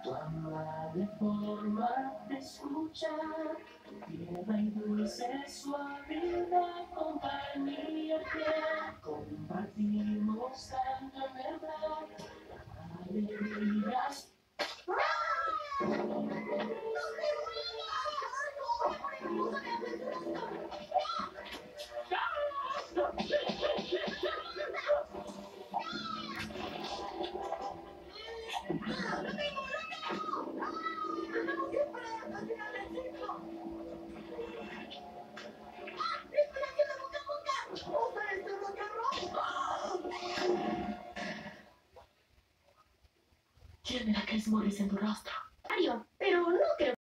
Tu amable forma de escuchar, tierna y dulce suavidad, compañía fiel, compartimos tanta verdad, alegrías. ¿Quién era Chris Morris en tu rostro?